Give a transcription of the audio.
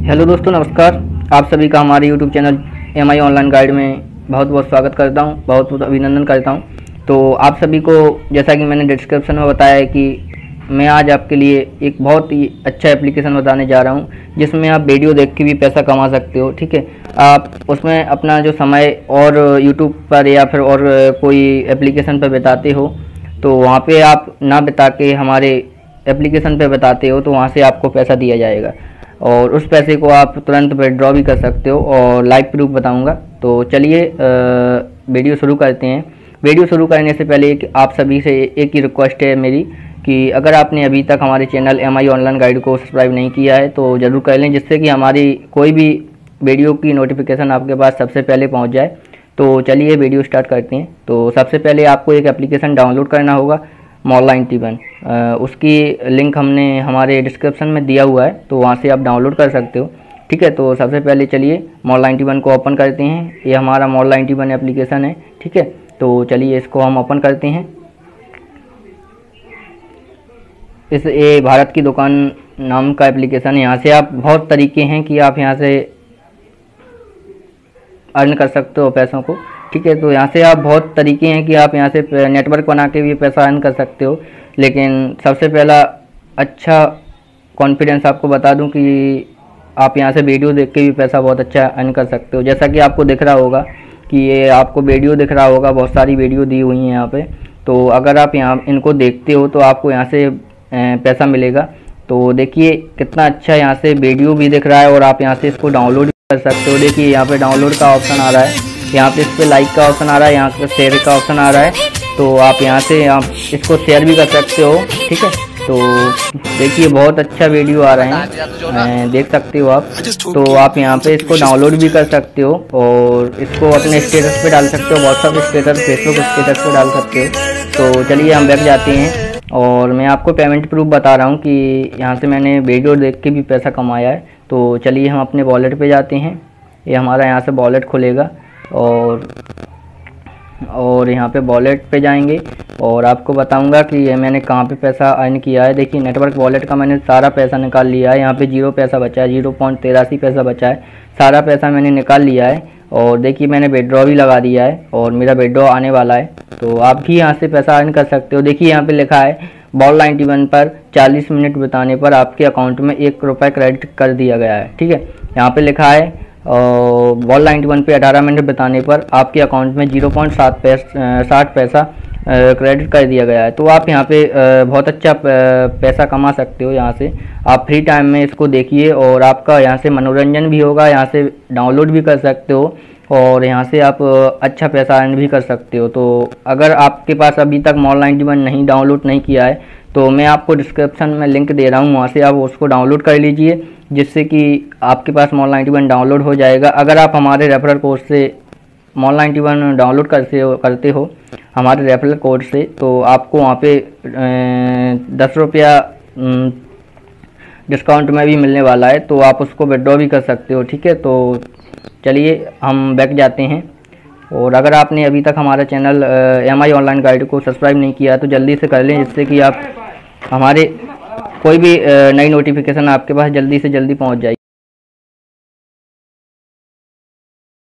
Hello दोस्तों, नमस्कार। आप सभी का हमारे YouTube channel MI online guide में बहुत बहुत स्वागत करता हूं, बहुत बहुत अभिनंदन करता हूं। तो आप सभी को, जैसा कि मैंने डिस्क्रिप्शन में बताया है कि मैं आज आपके लिए एक बहुत ही अच्छा एप्लीकेशन बताने जा रहा हूं, जिसमें आप वीडियो देख के भी पैसा कमा सकते हो। ठीक है, आप उसमें अपना जो समय और यूट्यूब पर या फिर और कोई एप्लीकेशन पर बिताते हो, तो वहाँ पे आप ना बिता के हमारे एप्लीकेशन पे बताते हो, तो वहाँ से आपको पैसा दिया जाएगा और उस पैसे को आप तुरंत विड्रॉ भी कर सकते हो और लाइव प्रूफ बताऊंगा। तो चलिए वीडियो शुरू करते हैं। वीडियो शुरू करने से पहले आप सभी से एक ही रिक्वेस्ट है मेरी कि अगर आपने अभी तक हमारे चैनल MI ऑनलाइन गाइड को सब्सक्राइब नहीं किया है तो ज़रूर कर लें, जिससे कि हमारी कोई भी वीडियो की नोटिफिकेशन आपके पास सबसे पहले पहुँच जाए। तो चलिए वीडियो स्टार्ट करते हैं। तो सबसे पहले आपको एक एप्लीकेशन डाउनलोड करना होगा, Mall91। उसकी लिंक हमने हमारे डिस्क्रिप्शन में दिया हुआ है, तो वहाँ से आप डाउनलोड कर सकते हो। ठीक है, तो सबसे पहले चलिए Mall91 को ओपन करते हैं। ये हमारा Mall91 एप्लीकेशन है। ठीक है, तो चलिए इसको हम ओपन करते हैं। ये भारत की दुकान नाम का एप्लीकेशन है। यहाँ से आप बहुत तरीके हैं कि आप यहाँ से अर्न कर सकते हो पैसों को। ठीक है, तो यहाँ से आप बहुत तरीके हैं कि आप यहाँ से नेटवर्क बना के भी पैसा अर्न कर सकते हो। लेकिन सबसे पहला अच्छा कॉन्फिडेंस आपको बता दूं कि आप यहाँ से वीडियो देख के भी पैसा बहुत अच्छा अर्न कर सकते हो। जैसा कि आपको दिख रहा होगा कि ये आपको वीडियो दिख रहा होगा, बहुत सारी वीडियो दी हुई हैं यहाँ पे। तो अगर आप यहाँ इनको देखते हो तो आपको यहाँ से पैसा मिलेगा। तो देखिए कितना अच्छा यहाँ से वीडियो भी दिख रहा है और आप यहाँ से इसको डाउनलोड भी कर सकते हो। देखिए यहाँ पे डाउनलोड का ऑप्शन आ रहा है, यहाँ पे इस पर लाइक का ऑप्शन आ रहा है, यहाँ पे शेयर का ऑप्शन आ रहा है। तो आप यहाँ से आप इसको शेयर भी कर सकते हो। ठीक है, तो देखिए बहुत अच्छा वीडियो आ रहा है, देख सकते हो आप। तो आप यहाँ पे इसको डाउनलोड भी कर सकते हो और इसको अपने स्टेटस पे डाल सकते हो, व्हाट्सअप स्टेटस, फेसबुक स्टेटस पे डाल सकते हो। तो चलिए हम बैठ जाते हैं और मैं आपको पेमेंट प्रूफ बता रहा हूँ कि यहाँ से मैंने वीडियो देख के भी पैसा कमाया है। तो चलिए हम अपने वॉलेट पे जाते हैं। ये हमारा यहाँ से वॉलेट खुलेगा और यहाँ पे वॉलेट पे जाएंगे और आपको बताऊंगा कि ये मैंने कहाँ पे पैसा अर्न किया है। देखिए नेटवर्क वॉलेट का मैंने सारा पैसा निकाल लिया है। यहाँ पे 0 पैसा बचा है, 0.83 पैसा बचा है। सारा पैसा मैंने निकाल लिया है और देखिए मैंने विड्रॉ भी लगा दिया है और मेरा विड्रॉ आने वाला है। तो आप भी यहाँ से पैसा अर्न कर सकते हो। देखिए यहाँ पे लिखा है Mall91 पर 40 मिनट बिताने पर आपके अकाउंट में ₹1 क्रेडिट कर दिया गया है। ठीक है, यहाँ पे लिखा है Mall91 पे 18 मिनट बिताने पर आपके अकाउंट में 0.60 पैसा क्रेडिट कर दिया गया है। तो आप यहाँ पे बहुत अच्छा पैसा कमा सकते हो। यहाँ से आप फ्री टाइम में इसको देखिए और आपका यहाँ से मनोरंजन भी होगा, यहाँ से डाउनलोड भी कर सकते हो और यहाँ से आप अच्छा पैसा अर्न भी कर सकते हो। तो अगर आपके पास अभी तक Mall91 नहीं डाउनलोड नहीं किया है तो मैं आपको डिस्क्रिप्शन में लिंक दे रहा हूँ, वहाँ से आप उसको डाउनलोड कर लीजिए, जिससे कि आपके पास Mall91 डाउनलोड हो जाएगा। अगर आप हमारे रेफरल कोड से Mall91 डाउनलोड करते हो हमारे रेफरल कोड से, तो आपको वहाँ पे 10 रुपया डिस्काउंट में भी मिलने वाला है, तो आप उसको विड्रॉ भी कर सकते हो। ठीक है, तो चलिए हम बैक जाते हैं। और अगर आपने अभी तक हमारा चैनल MI ऑनलाइन गाइड को सब्सक्राइब नहीं किया तो जल्दी से कर लें, जिससे कि आप हमारे कोई भी नई नोटिफिकेशन आपके पास जल्दी से जल्दी पहुंच जाए।